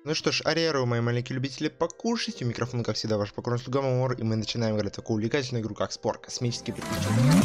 Ну что ж, ариару, мои маленькие любители покушать. У микрофона, как всегда, ваш покорный слуга Мамор, и мы начинаем играть в такую увлекательную игру, как Спор. Космические приключения.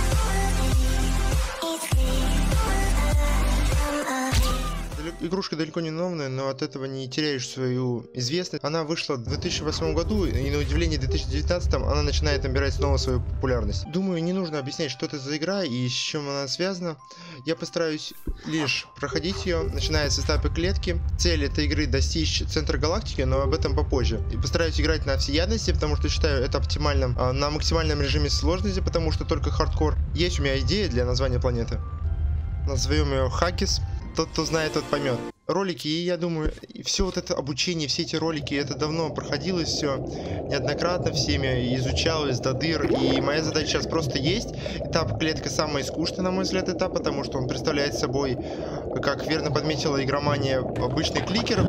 Игрушка далеко не новая, но от этого не теряешь свою известность. Она вышла в 2008 году, и на удивление в 2019 она начинает набирать снова свою популярность. Думаю, не нужно объяснять, что это за игра и с чем она связана. Я постараюсь лишь проходить ее, начиная с этапа клетки. Цель этой игры достичь центра галактики, но об этом попозже. И постараюсь играть на всеядности, потому что считаю это оптимальным, на максимальном режиме сложности, потому что только хардкор. Есть у меня идея для названия планеты. Назовем ее Хакис. Тот, кто знает, тот поймет. Ролики, и я думаю, все вот это обучение, все эти ролики, это давно проходилось все неоднократно всеми, изучалось до дыр. И моя задача сейчас просто есть. Этап клетка самый скучный, на мой взгляд, этап, потому что он представляет собой, как верно подметила игромания, обычный кликер.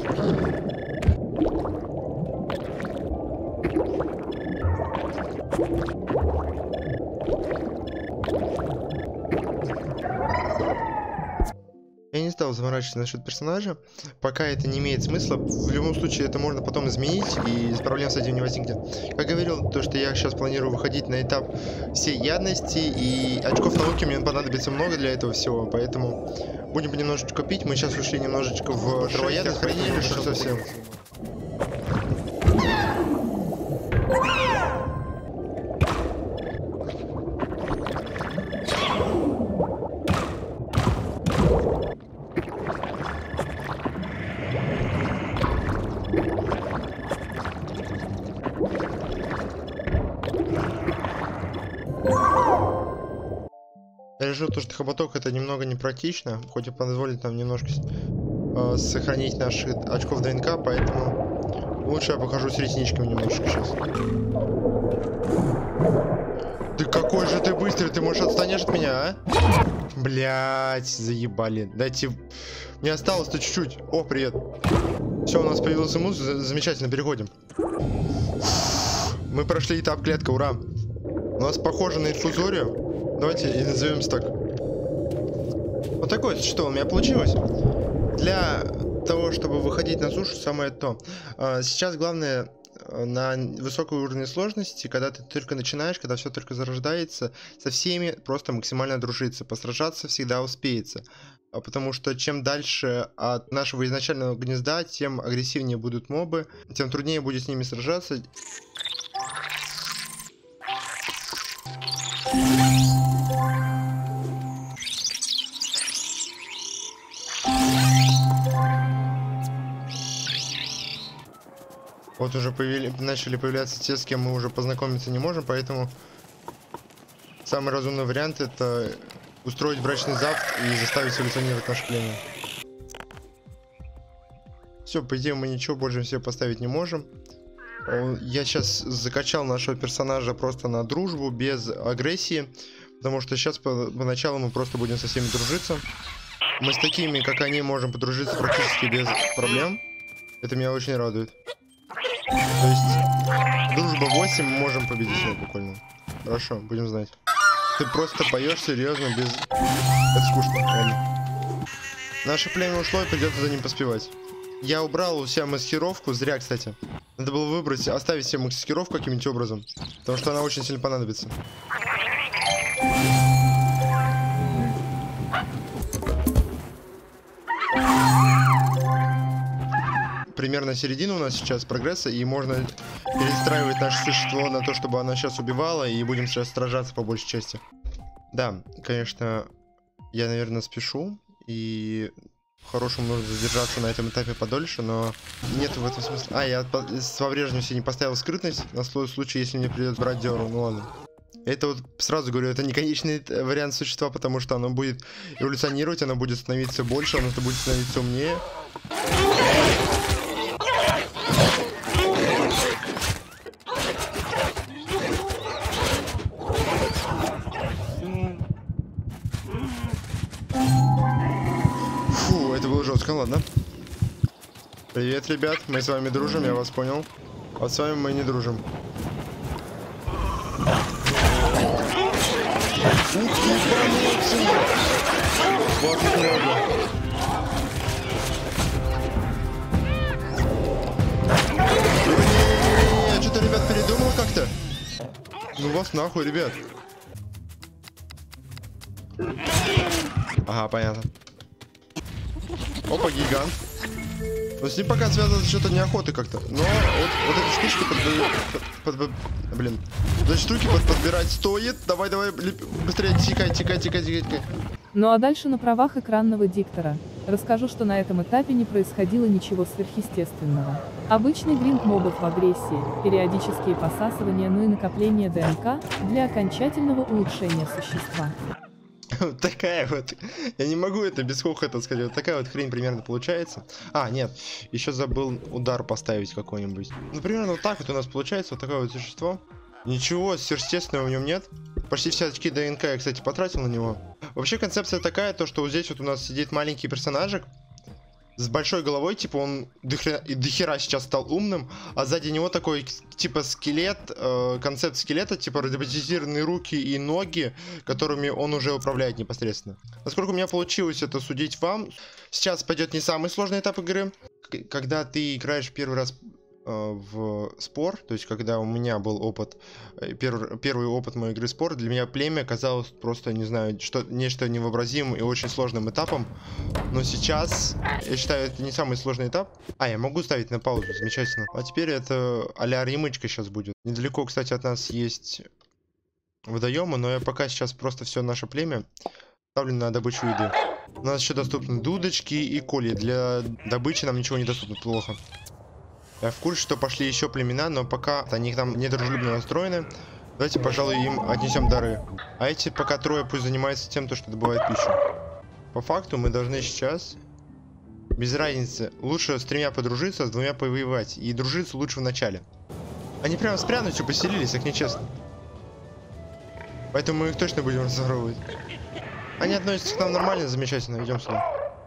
Я не стал заморачиваться насчет персонажа, пока это не имеет смысла. В любом случае это можно потом изменить, и проблем с этим не возникнет. Как говорил, то что я сейчас планирую выходить на этап всеядности, и очков науки мне понадобится много для этого всего, поэтому будем понемножечку пить. Мы сейчас ушли немножечко в травоядность, хранили, что совсем. Я решил, что хоботок это немного непрактично, хоть и позволит нам немножко сохранить наши очков ДНК, поэтому лучше я покажу с ресничками немножко сейчас. Ты какой же ты быстрый, ты, может, отстанешь от меня, а? Блять, заебали. Дайте... Мне осталось-то чуть-чуть. О, привет. Все, у нас появился муз, замечательно, переходим. Мы прошли этап клетка, ура. У нас похоже на инфузорию. Давайте и назовемся так. Вот такое, что у меня получилось. Для того, чтобы выходить на сушу, самое то. Сейчас главное на высокой уровне сложности, когда ты только начинаешь, когда все только зарождается, со всеми просто максимально дружиться. Посражаться всегда успеется. Потому что чем дальше от нашего изначального гнезда, тем агрессивнее будут мобы, тем труднее будет с ними сражаться. Вот уже начали появляться те, с кем мы уже познакомиться не можем, поэтому самый разумный вариант это устроить брачный завт и заставить эволюционировать наше племя. Все, по идее мы ничего больше всего поставить не можем. Я сейчас закачал нашего персонажа просто на дружбу, без агрессии, потому что сейчас поначалу мы просто будем со всеми дружиться. Мы с такими, как они, можем подружиться практически без проблем. Это меня очень радует. То есть, дружба 8, мы можем победить его буквально. Хорошо, будем знать. Ты просто поешь серьезно, без... Это скучно, ладно. Наше племя ушло, и придется за ним поспевать. Я убрал у себя маскировку, зря, кстати. Надо было выбрать, оставить себе маскировку каким-нибудь образом, потому что она очень сильно понадобится. Примерно середина у нас сейчас прогресса, и можно перестраивать наше существо на то, чтобы оно сейчас убивало, и будем сейчас сражаться по большей части. Да, конечно, я, наверное, спешу, и по-хорошему нужно задержаться на этом этапе подольше, но нет в этом смысла. Я по-прежнему себе не поставил скрытность, на случай, если мне придется брать Диору, ну ладно. Это вот сразу говорю, это не конечный вариант существа, потому что оно будет эволюционировать, оно будет становиться больше, оно будет становиться умнее. Фу, это было жестко, ладно. Привет, ребят, мы с вами дружим, я вас понял. А с вами мы не дружим. Ух ты, ебануться! Вот много. Ну вас нахуй, ребят. Ага, понятно. Опа, гигант. Но с ним пока связано что-то неохоты как-то. Но вот эти штучки блин. Вот эти штуки подбирать стоит. Давай, быстрее, тикай. Ну а дальше на правах экранного диктора расскажу, что на этом этапе не происходило ничего сверхъестественного. Обычный гринд мобов в агрессии, периодические посасывания, ну и накопление ДНК для окончательного улучшения существа. Вот такая вот. Я не могу это без хохота сказать. Вот такая вот хрень примерно получается. А, нет. Еще забыл удар поставить какой-нибудь. Ну, примерно вот так вот у нас получается. Вот такое вот существо. Ничего сверхъестественного в нем нет. Почти все очки ДНК я, кстати, потратил на него. Вообще концепция такая, то что вот здесь вот у нас сидит маленький персонажик с большой головой, типа он дохера сейчас стал умным, а сзади него такой типа скелет, концепт скелета, типа роботизированные руки и ноги, которыми он уже управляет непосредственно. Насколько у меня получилось это судить вам, сейчас пойдет не самый сложный этап игры, когда ты играешь первый раз в спор, то есть когда у меня был опыт, первый опыт моей игры спор, для меня племя казалось просто, не знаю, нечто невообразимым и очень сложным этапом, но сейчас, я считаю, это не самый сложный этап. А, я могу ставить на паузу, замечательно. А теперь это а-ля ремычка сейчас будет. Недалеко, кстати, от нас есть водоемы, но я пока сейчас просто все наше племя ставлю на добычу еды. У нас еще доступны дудочки и колья, для добычи нам ничего не доступно, плохо. Я в курсе, что пошли еще племена, но пока они там недружелюбно настроены. Давайте, пожалуй, им отнесем дары. А эти пока трое пусть занимаются тем, что добывают пищу. По факту мы должны сейчас, без разницы, лучше с 3 подружиться, а с 2 повоевать. И дружиться лучше в начале. Они прямо с пряностью поселились, так нечестно. Поэтому мы их точно будем разоровывать. Они относятся к нам нормально, замечательно, идем сюда.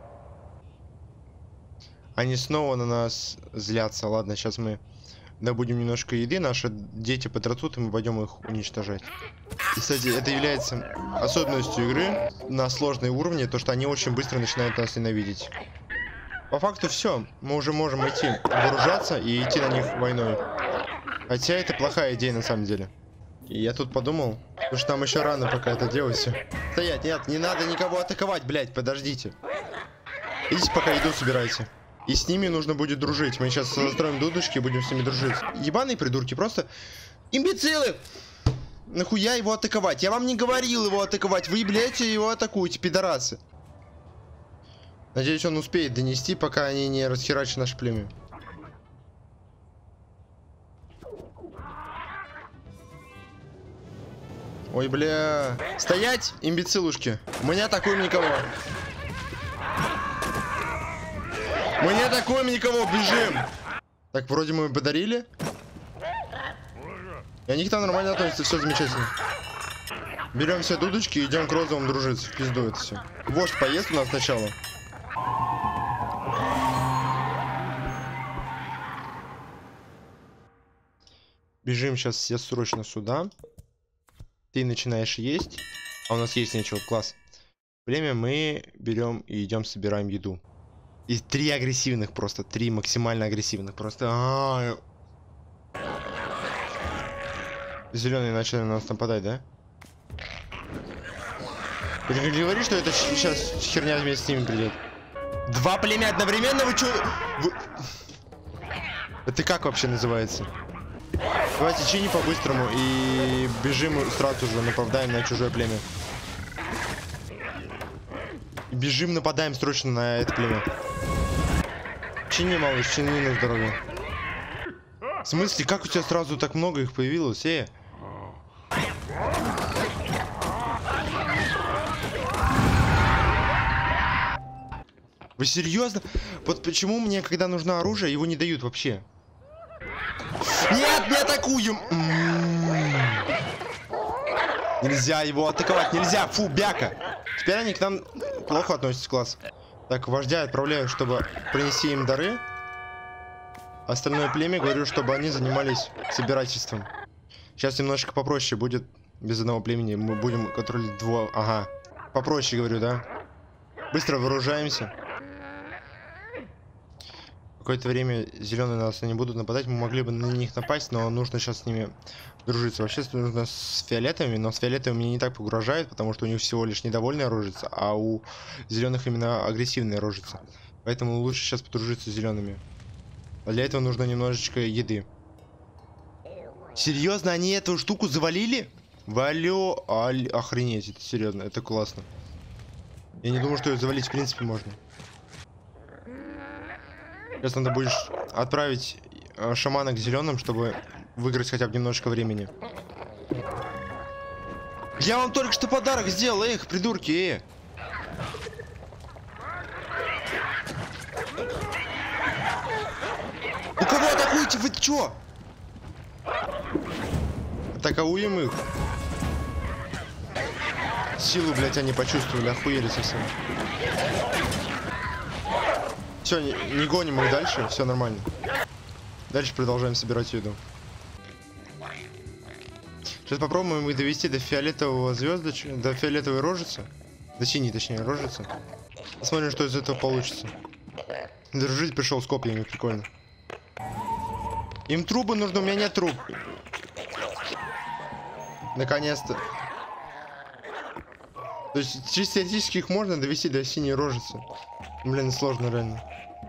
Они снова на нас злятся. Ладно, сейчас мы добудем немножко еды. Наши дети подрастут, и мы пойдем их уничтожать. И, кстати, это является особенностью игры на сложные уровни, то что они очень быстро начинают нас ненавидеть. По факту все. Мы уже можем идти вооружаться и идти на них войной. Хотя это плохая идея на самом деле. И я тут подумал, что нам еще рано пока это делать все. Стоять, нет, не надо никого атаковать, блядь, подождите. Идите пока еду собирайте. И с ними нужно будет дружить. Мы сейчас настроим дудочки и будем с ними дружить. Ебаные придурки, просто имбецилы! Нахуя его атаковать? Я вам не говорил его атаковать. Вы, блядь, его атакуете, пидорасы. Надеюсь, он успеет донести, пока они не расхерачат наше племя. Ой, бля. Стоять, имбецилушки. Мы не атакуем никого. Мы не атакуем никого, бежим! Так, вроде мы подарили. И они к нам нормально относятся, все замечательно. Берем все дудочки и идем к розовым дружиться. В пизду это все. Вождь поест у нас сначала. Бежим сейчас все срочно сюда. Ты начинаешь есть. А у нас есть нечего, класс. Время мы берем и идем собираем еду. И 3 агрессивных просто, 3 максимально агрессивных просто. Зеленые начали на нас нападать, да? Ты не говори, что это сейчас херня вместе с ними придет. 2 племя одновременно? Вы чё? Это как вообще называется? Давайте чини по-быстрому и бежим сразу же, нападаем на чужое племя. Бежим, нападаем срочно на это племя. Чини, малыш, чини на здоровье. В смысле, как у тебя сразу так много их появилось, Вы серьезно? Вот почему мне, когда нужно оружие, его не дают вообще? Нет, не атакуем! Нельзя его атаковать, нельзя! Фу, бяка! Теперь они к нам плохо относятся, класс. Так, вождя отправляю, чтобы принести им дары. Остальное племя говорю, чтобы они занимались собирательством. Сейчас немножко попроще будет. Без одного племени мы будем контролировать 2. Ага. Попроще, говорю, да? Быстро вооружаемся. Какое-то время зеленые на нас не будут нападать, мы могли бы на них напасть, но нужно сейчас с ними дружиться. Вообще нужно с фиолетовыми, но с фиолетовыми меня не так погружает, потому что у них всего лишь недовольная рожица, а у зеленых именно агрессивная рожица. Поэтому лучше сейчас подружиться с зелеными. А для этого нужно немножечко еды. Серьезно, они эту штуку завалили? Валё, охренеть, это серьезно, это классно. Я не думаю, что ее завалить в принципе можно. Сейчас надо будет отправить шамана к зеленым, чтобы выиграть хотя бы немножко времени. Я вам только что подарок сделал, эх, придурки, У кого атакуете? Вы чё? Атакуем их. Силу, блять, они почувствовали, охуели совсем. Все, не гоним их дальше, все нормально. Дальше продолжаем собирать еду. Сейчас попробуем их довести до фиолетового звездочка, до фиолетовой рожицы. До синей, точнее, рожицы. Посмотрим, что из этого получится. Дружить пришел с копьями, прикольно. Им трубы нужны, у меня нет труб. Наконец-то. То есть, чисто теоретически их можно довести до синей рожицы. Блин, сложно реально.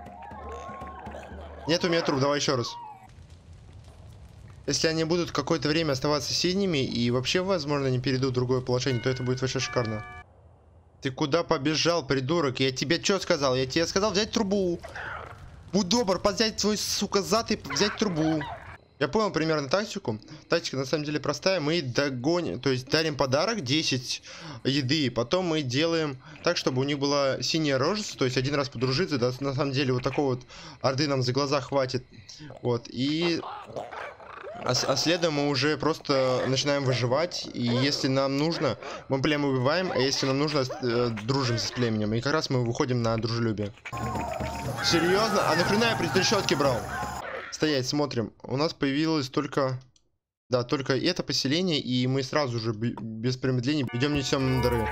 Нет у меня труб, давай еще раз. Если они будут какое-то время оставаться синими и вообще, возможно, не перейдут в другое положение, то это будет вообще шикарно. Ты куда побежал, придурок? Я тебе что сказал? Я тебе сказал взять трубу. Будь добр, взять свой, сука, зад и взять трубу. Я понял примерно тактику. Тактика на самом деле простая. Мы догоним, то есть дарим подарок 10 еды. Потом мы делаем так, чтобы у них была синяя рожица. То есть один раз подружиться. Да, на самом деле вот такого вот орды нам за глаза хватит. Вот. И... А следом мы уже просто начинаем выживать. И если нам нужно, мы племя убиваем. А если нам нужно, дружим с племенем. И как раз мы выходим на дружелюбие. Серьезно? А нахрена я при трещотке брал? Стоять, смотрим. У нас появилось только... Да, только это поселение. И мы сразу же, без промедления, идем несем на дары.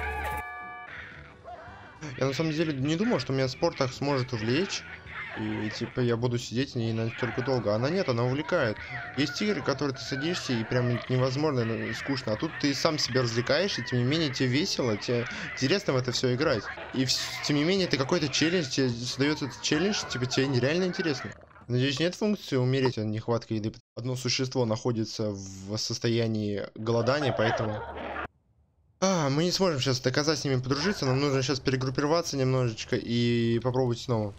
Я на самом деле не думал, что меня спорт так сможет увлечь. И типа я буду сидеть не настолько долго. Она нет, она увлекает. Есть игры, которые ты садишься и прям невозможно, скучно. А тут ты сам себя развлекаешь, и тем не менее тебе весело, тебе интересно в это все играть. И тем не менее это какой-то челлендж, тебе создается этот челлендж, типа тебе нереально интересно. Надеюсь, нет функции умереть от нехватки еды. Одно существо находится в состоянии голодания, поэтому... мы не сможем сейчас доказать с ними подружиться. Нам нужно сейчас перегруппироваться немножечко и попробовать снова.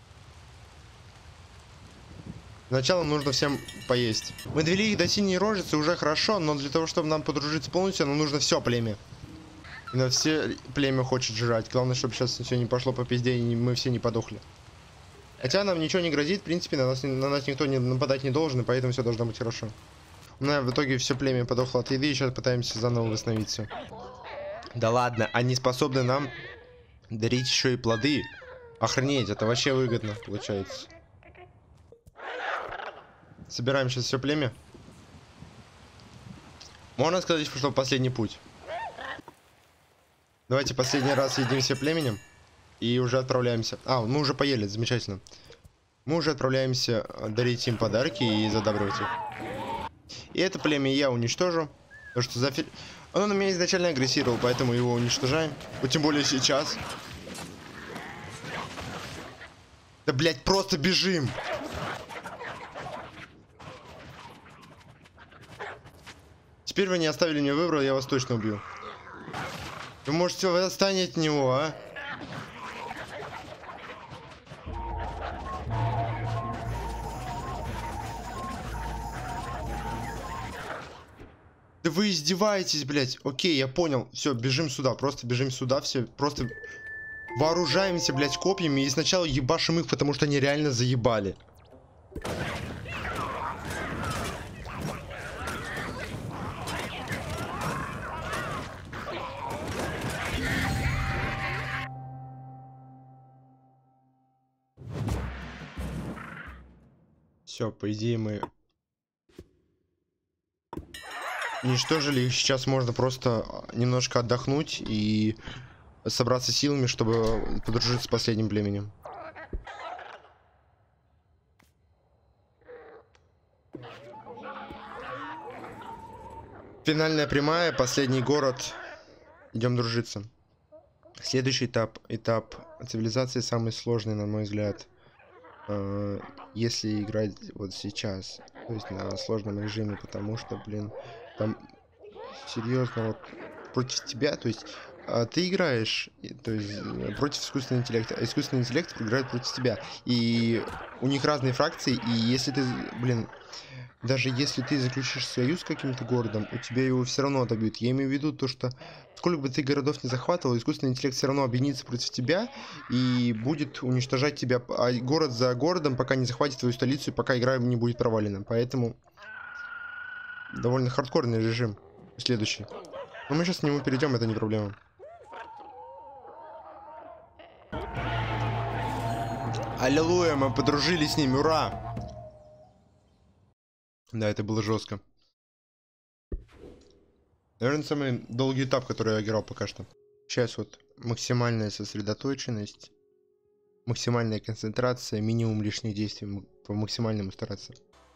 Сначала нужно всем поесть. Мы довели их до синей рожицы, уже хорошо, но для того, чтобы нам подружиться полностью, нам нужно все племя. Но все племя хочет жрать. Главное, чтобы сейчас все не пошло по пизде, и мы все не подохли. Хотя нам ничего не грозит, в принципе, на нас никто нападать не должен, и поэтому все должно быть хорошо. У нас в итоге все племя подохло от еды, и сейчас пытаемся заново восстановить все. Да ладно, они способны нам дарить еще и плоды. Охренеть, это вообще выгодно получается. Собираем сейчас все племя. Можно сказать, что последний путь. Давайте последний раз едим все племенем. И уже отправляемся. Мы уже поели, замечательно. Мы уже отправляемся дарить им подарки и задабривать их. И это племя я уничтожу. Потому что оно на меня изначально агрессировало, поэтому его уничтожаем. Вот тем более сейчас. Да, блять, просто бежим. Теперь вы не оставили мне выбора, я вас точно убью. Вы можете отстать от него, а? Да вы издеваетесь, блядь. Окей, я понял. Все, бежим сюда. Просто бежим сюда. Все просто вооружаемся, блядь, копьями. И сначала ебашим их, потому что они реально заебали. Все, по идее мы уничтожили их. Сейчас можно просто немножко отдохнуть и собраться силами, чтобы подружиться с последним племенем. Финальная прямая, последний город. Идем дружиться. Следующий этап цивилизации самый сложный, на мой взгляд. Если играть вот сейчас, то есть на сложном режиме, потому что, блин, там серьезно вот против тебя, то есть ты играешь, то есть против искусственного интеллекта, а искусственный интеллект играет против тебя, и у них разные фракции, и если ты, блин, даже если ты заключишь союз с каким-то городом, у тебя его все равно отобьют. Я имею в виду то, что сколько бы ты городов не захватывал, искусственный интеллект все равно объединится против тебя и будет уничтожать тебя город за городом, пока не захватит твою столицу и пока игра не будет провалена. Поэтому довольно хардкорный режим следующий. Но мы сейчас к нему перейдем, это не проблема. Аллилуйя, мы подружились с ними, ура! Да, это было жестко. Наверное, самый долгий этап, который я играл пока что. Сейчас вот максимальная сосредоточенность, максимальная концентрация, минимум лишних действий, по максимальному стараться.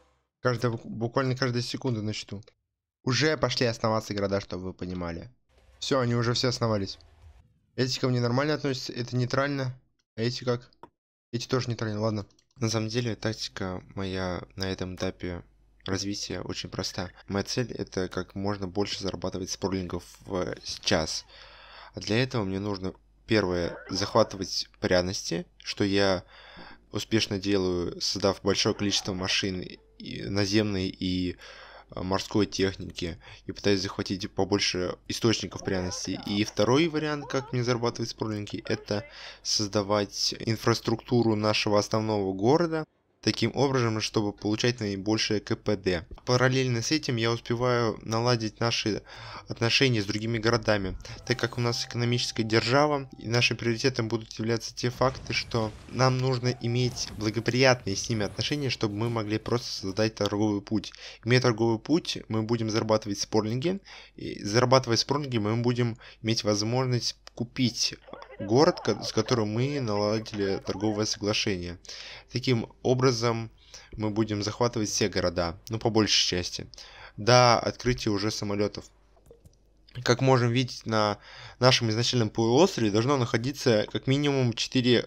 Буквально каждая секунда на счету. Уже пошли основаться города, чтобы вы понимали. Все, они уже все основались. Эти ко мне нормально относятся, это нейтрально. А эти как? Эти тоже нейтрально, ладно. На самом деле, тактика моя на этом этапе развития очень проста. Моя цель это как можно больше зарабатывать спорлингов в час. А для этого мне нужно, первое, захватывать пряности, что я успешно делаю, создав большое количество машин наземной и морской техники, и пытаюсь захватить побольше источников пряностей. И второй вариант, как мне зарабатывать спорлинги, это создавать инфраструктуру нашего основного города таким образом, чтобы получать наибольшее КПД. Параллельно с этим я успеваю наладить наши отношения с другими городами, так как у нас экономическая держава, и нашим приоритетом будут являться те факты, что нам нужно иметь благоприятные с ними отношения, чтобы мы могли просто создать торговый путь. Имея торговый путь, мы будем зарабатывать спорлинги, и зарабатывая спорлинги, мы будем иметь возможность купить город, с которым мы наладили торговое соглашение. Таким образом, мы будем захватывать все города, ну, по большей части, до открытия уже самолетов. Как можем видеть, на нашем изначальном полуострове должно находиться как минимум 4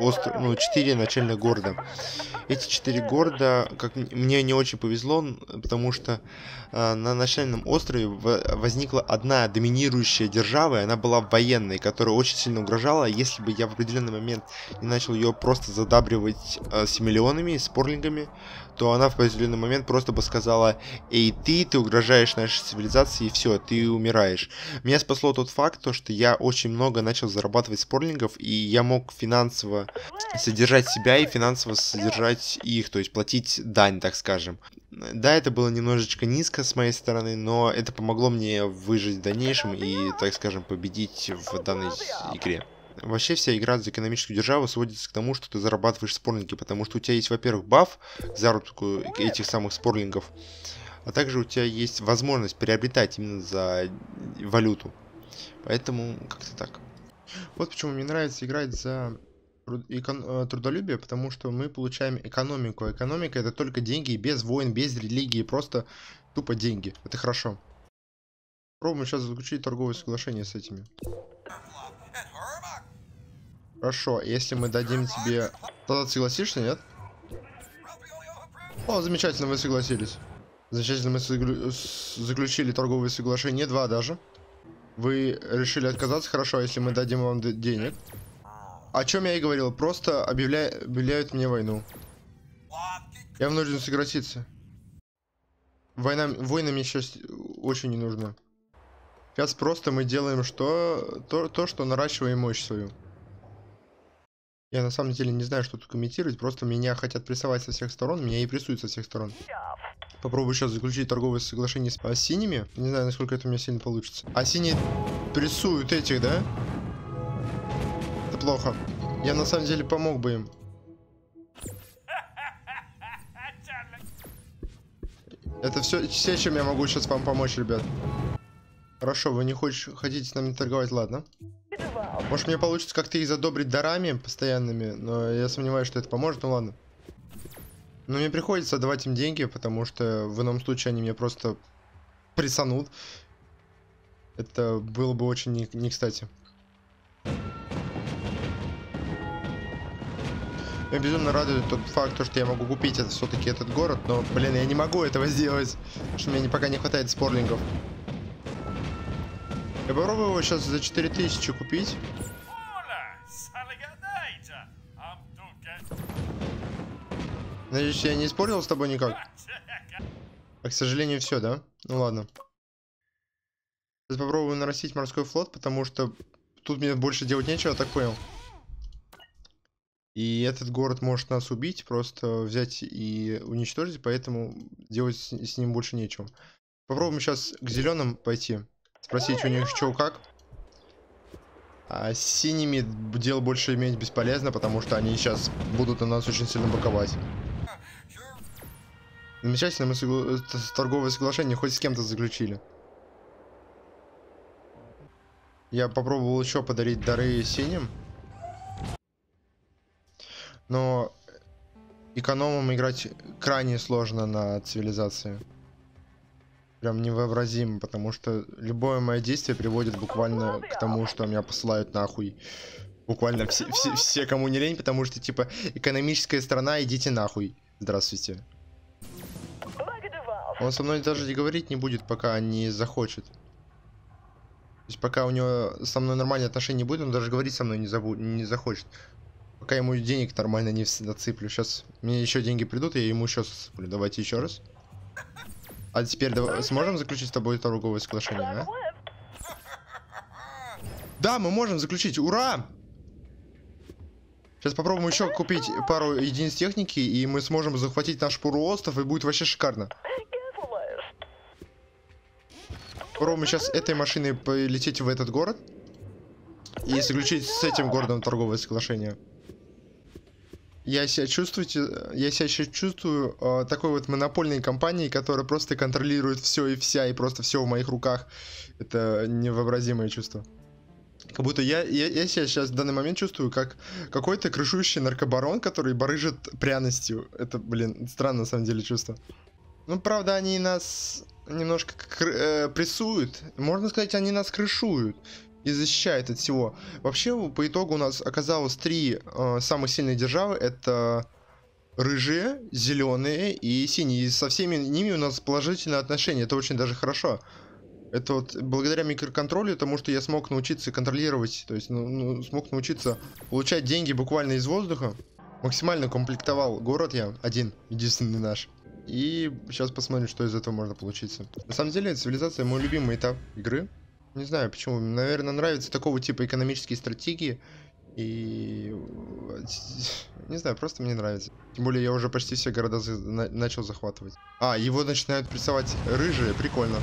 начальных города. Эти 4 города, как мне не очень повезло, потому что на начальном острове возникла одна доминирующая держава, и она была военной, которая очень сильно угрожала. Если бы я в определенный момент не начал ее просто задабривать семиллионами, спорлингами, то она в определенный момент просто бы сказала: «Эй, ты угрожаешь нашей цивилизации, и все, ты умираешь». Меня спасло тот факт, что я очень много начал зарабатывать спорлингов, и я мог финансово содержать себя и финансово содержать их, то есть платить дань, так скажем. Да, это было немножечко низко с моей стороны, но это помогло мне выжить в дальнейшем и, так скажем, победить в данной игре. Вообще вся игра за экономическую державу сводится к тому, что ты зарабатываешь спорлинги, потому что у тебя есть, во-первых, баф к заработку этих самых спорлингов, а также у тебя есть возможность приобретать именно за валюту. Поэтому как-то так. Вот почему мне нравится играть за трудолюбие, потому что мы получаем экономику. Экономика — это только деньги, без войн, без религии, просто тупо деньги. Это хорошо. Пробуем сейчас заключить торговое соглашение с этими. Хорошо, если мы дадим тебе... Тогда ты согласишься, нет? О, замечательно, вы согласились. Замечательно, мы заключили торговые соглашения, 2 даже. Вы решили отказаться, хорошо, если мы дадим вам денег. О чем я и говорил, просто объявляют мне войну. Я вынужден согласиться. Война мне сейчас очень не нужна. Сейчас просто мы делаем то, что наращиваем мощь свою. Я на самом деле не знаю, что тут комментировать, просто меня хотят прессовать со всех сторон, меня и прессуют со всех сторон. Попробую сейчас заключить торговое соглашение с синими. Не знаю, насколько это у меня сильно получится. А синие прессуют этих, да? Это плохо. Я на самом деле помог бы им. Это все, чем я могу сейчас вам помочь, ребят. Хорошо, вы не хотите с нами торговать, ладно. Может, мне получится как-то их задобрить дарами постоянными, но я сомневаюсь, что это поможет, ну ладно. Но мне приходится отдавать им деньги, потому что в ином случае они меня просто прессанут. Это было бы очень не кстати. Меня безумно радует тот факт, что я могу купить это все-таки этот город, но, блин, я не могу этого сделать, потому что мне пока не хватает спорлингов. Я попробую его сейчас за 4000 купить. Надеюсь, я не спорил с тобой никак. А, к сожалению, все, да? Ну ладно. Сейчас попробую нарастить морской флот, потому что тут мне больше делать нечего, так понял. И этот город может нас убить, просто взять и уничтожить, поэтому делать с ним больше нечего. Попробуем сейчас к зеленым пойти, спросить у них что как. А с синими дело больше иметь бесполезно, потому что они сейчас будут на нас очень сильно боковать. Замечательно, мы торговое соглашение хоть с кем-то заключили. Я попробовал еще подарить дары синим. Но экономом играть крайне сложно на цивилизации. Прям невообразимо, потому что любое мое действие приводит буквально к тому, что меня посылают нахуй. Буквально все, кому не лень, потому что, типа, экономическая страна, идите нахуй. Здравствуйте. Он со мной даже и говорить не будет, пока не захочет. То есть пока у него со мной нормальные отношения не будет, он даже говорить со мной не захочет. Пока ему денег нормально не насыплю. Сейчас мне еще деньги придут, я ему еще сыплю. Давайте еще раз. А теперь сможем заключить с тобой торговое соглашение, а? Да, мы можем заключить. Ура! Сейчас попробуем еще купить пару единиц техники, и мы сможем захватить наш полуостров, и будет вообще шикарно. Попробуем сейчас этой машиной полететь в этот город и заключить с этим городом торговое соглашение. Я себя чувствую такой вот монопольной компанией, которая просто контролирует все и вся, и просто все в моих руках. Это невообразимое чувство. Как будто я себя сейчас в данный момент чувствую как какой-то крышующий наркобарон, который барыжит пряностью. Это, блин, странно на самом деле чувство. Ну, правда, они нас немножко прессуют. Можно сказать, они нас крышуют и защищает от всего. Вообще, по итогу у нас оказалось 3 самых сильные державы. Это рыжие, зеленые и синие. И со всеми ними у нас положительные отношения. Это очень даже хорошо. Это вот благодаря микроконтролю, тому что я смог научиться контролировать, то есть смог научиться получать деньги буквально из воздуха. Максимально комплектовал город я, один, единственный наш. И сейчас посмотрим, что из этого можно получиться. На самом деле, цивилизация мой любимый этап игры. Не знаю почему, наверное, нравятся такого типа экономические стратегии. И не знаю, просто мне нравится. Тем более я уже почти все города начал захватывать. А, его начинают прессовать рыжие, прикольно.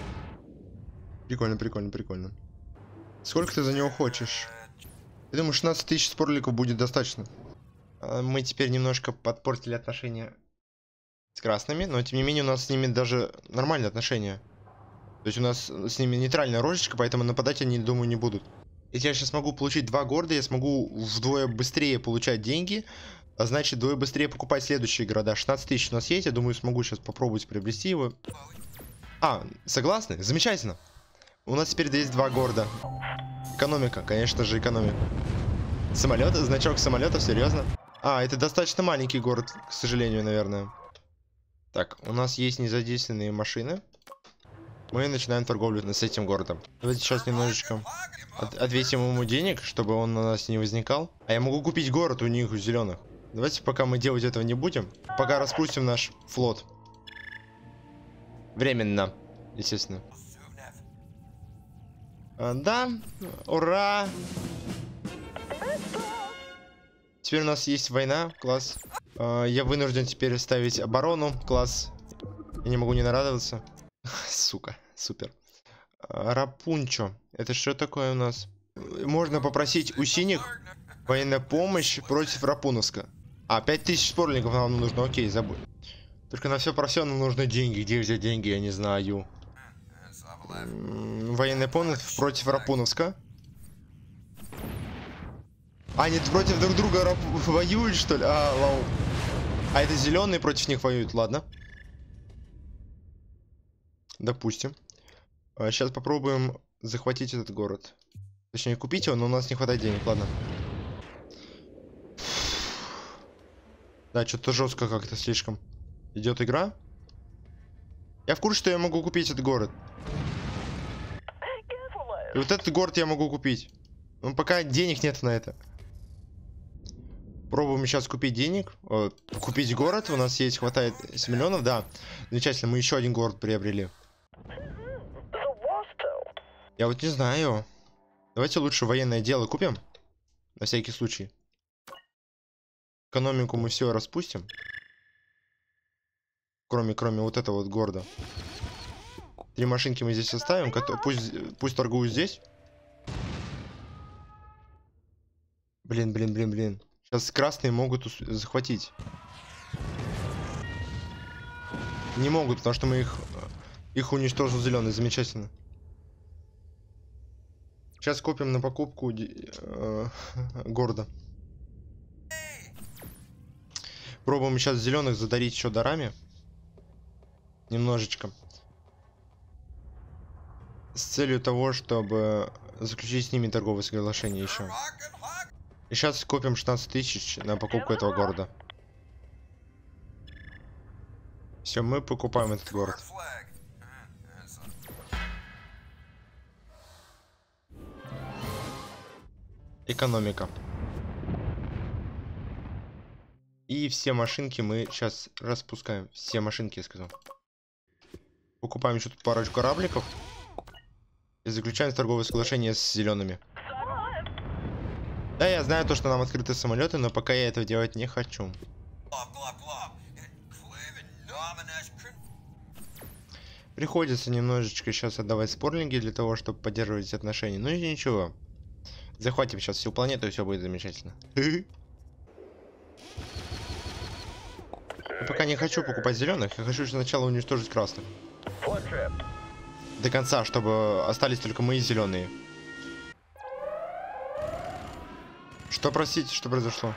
Прикольно. Сколько ты за него хочешь? Я думаю, 16 тысяч спорликов будет достаточно. Мы теперь немножко подпортили отношения с красными, но тем не менее у нас с ними даже нормальные отношения. То есть у нас с ними нейтральная рожечка, поэтому нападать они, думаю, не будут. Если я сейчас могу получить 2 города, я смогу вдвое быстрее получать деньги, а значит вдвое быстрее покупать следующие города. 16 тысяч у нас есть, я думаю, смогу сейчас попробовать приобрести его. А, согласны? Замечательно. У нас теперь есть 2 города. Экономика, конечно же, экономика. Самолеты, значок самолетов, серьезно? А, это достаточно маленький город, к сожалению, наверное. Так, у нас есть незадействованные машины. Мы начинаем торговлю с этим городом. Давайте сейчас немножечко ответим ему денег, чтобы он на нас не возникал. А я могу купить город у них, у зеленых. Давайте пока мы делать этого не будем. Пока распустим наш флот. Временно, естественно. Да, ура! Теперь у нас есть война, класс. Я вынужден теперь ставить оборону, класс. Я не могу не нарадоваться. Сука, супер. Рапунчо. Это что такое у нас? Можно попросить у синих военная помощь против Рапуновска. А, 5000 спорлингов нам нужно, окей, забудь. Только на все про все нам нужны деньги. Где взять деньги, я не знаю. Военная помощь против Рапуновска. А, они против друг друга воюют, что ли? А, лау. А это зеленые против них воюют, ладно. Допустим. Сейчас попробуем захватить этот город. Точнее, купить его, но у нас не хватает денег, ладно. Да, что-то жестко как-то слишком идет игра. Я в курсе, что я могу купить этот город. И вот этот город я могу купить. Но пока денег нет на это. Пробуем сейчас купить денег. Купить город. У нас есть, хватает 7 миллионов, да. Замечательно, мы еще один город приобрели. Я вот не знаю. Давайте лучше военное дело купим. На всякий случай. Экономику мы все распустим. Кроме вот этого вот города. 3 машинки мы здесь оставим. Пусть торгуют здесь. Блин. Сейчас красные могут захватить. Не могут, потому что мы их уничтожил зеленый. Замечательно. Сейчас копим на покупку города. Пробуем сейчас зеленых задарить еще дарами. Немножечко. С целью того, чтобы заключить с ними торговое соглашение еще. И сейчас копим 16 тысяч на покупку этого города. Все, мы покупаем этот город. Экономика. И все машинки мы сейчас распускаем. Все машинки, я сказал. Покупаем еще тут парочку корабликов. И заключаем торговое соглашение с зелеными. Да, я знаю то, что нам открыты самолеты, но пока я этого делать не хочу. Приходится немножечко сейчас отдавать спорлинги для того, чтобы поддерживать отношения. Ну и ничего. Захватим сейчас всю планету, и все будет замечательно. Я пока не хочу покупать зеленых, я хочу сначала уничтожить красных. До конца, чтобы остались только мои зеленые. Что, простите, что произошло?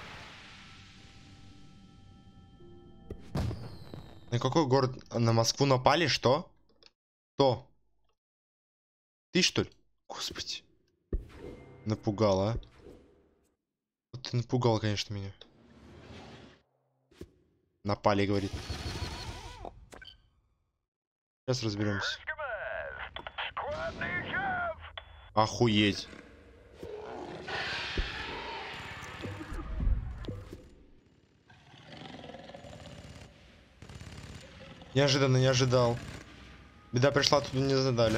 На какой город? На Москву напали? Что? Кто? Ты, что ли? Господи. Напугала, а? Вот ты напугал, конечно, меня. Напали, говорит. Сейчас разберемся. Охуеть. Неожиданно, не ожидал. Беда пришла, тут не задали.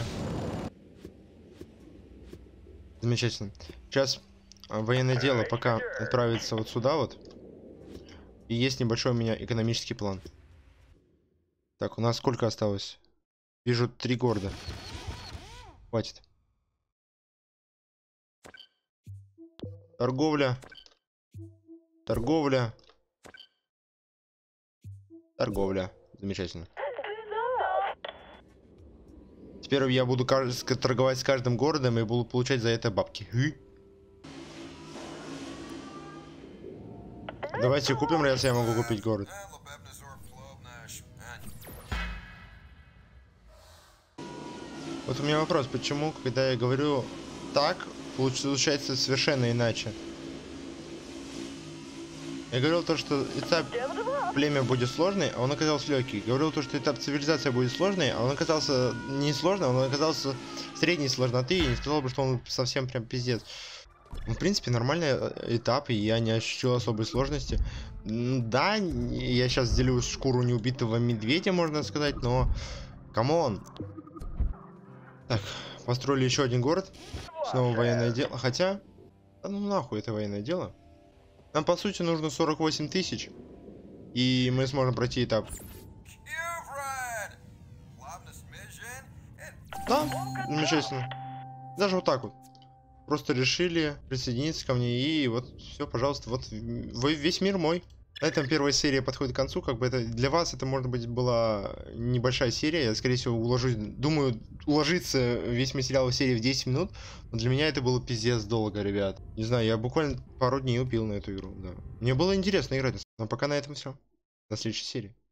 Замечательно. Сейчас военное дело пока отправится вот сюда вот. И есть небольшой у меня экономический план. Так, у нас сколько осталось? Вижу 3 города. Хватит. Торговля. Торговля. Торговля. Замечательно. Теперь я буду торговать с каждым городом и буду получать за это бабки. Давайте купим, раз я могу купить город. Вот у меня вопрос, почему, когда я говорю так, получается совершенно иначе. Я говорил то, что этап племя будет сложный, а он оказался легкий. Говорил то, что этап цивилизация будет сложный, а он оказался не сложный, он оказался средней сложноты, и не сказал бы, что он совсем прям пиздец. Ну, в принципе, нормальный этап, и я не ощущу особой сложности. Да, я сейчас делю шкуру неубитого медведя, можно сказать, но... Камон! Так, построили еще один город. Снова военное дело. Хотя... Да ну нахуй это военное дело. Нам, по сути, нужно 48 тысяч. И мы сможем пройти этап. Да, замечательно. Даже вот так вот. Просто решили присоединиться ко мне, и вот все, пожалуйста, вот весь мир мой. На этом первая серия подходит к концу, как бы это для вас это, может быть, была небольшая серия, я, скорее всего, уложусь, думаю, уложиться весь материал в серии в 10 минут, но для меня это было пиздец долго, ребят. Не знаю, я буквально пару дней убил на эту игру, да. Мне было интересно играть, но пока на этом все. До следующей серии.